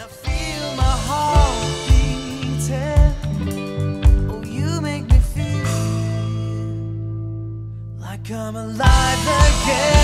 I feel my heart beating. Oh, you make me feel like I'm alive again.